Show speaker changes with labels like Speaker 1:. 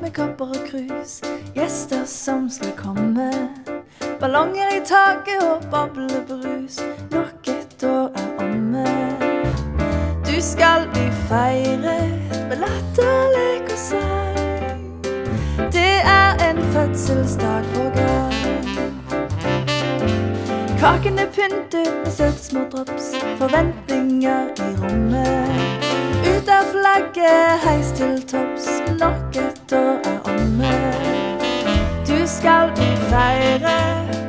Speaker 1: med kopper og krus, gjester som skal komme. Ballonger i taket og bablebrus, nok et år er omme. Du skal bli feiret med latter, lek og sang. Det er en fødselsdag på gang. Kaken er pyntet med søtt små drops, forventninger i rommet. Ut av flagget, heis til topps, nok et år er omme. Du skal bli feiret